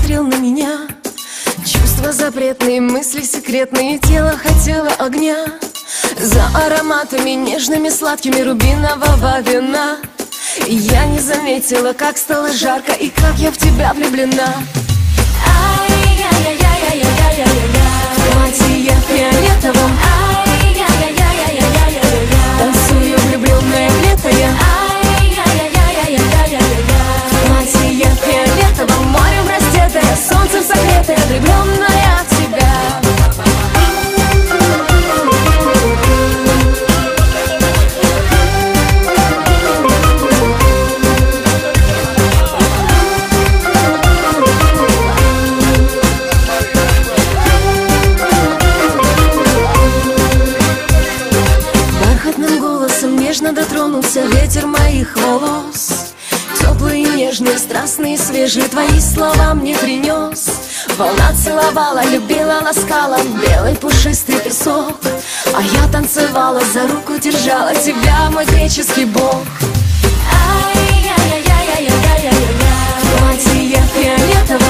смотрел на меня. Чувства запретные, мысли секретные, тело хотело огня. За ароматами нежными, сладкими рубинового вина. И я не заметила, как стало жарко и как я в тебя влюблена. Ай-яй-яй-яй-яй-яй-яй-яй-яй. В платье фиолетовом. Ай-яй-яй-яй-яй-яй-яй. Танцую влюбленная в лето я. Ай-яй-яй-яй-яй-яй-яй. В платье фиолетовом, морем раздетая, солнцем согретая, влюбленная в тебя. Нежно дотронулся ветер моих волос. Теплые, нежные, страстные, свежие твои слова мне принес. Волна целовала, любила, ласкала белый пушистый песок. А я танцевала, за руку держала тебя, мой греческий бог. Ай-яй-яй-яй-яй-яй-яй-яй. В платье фиолетовом.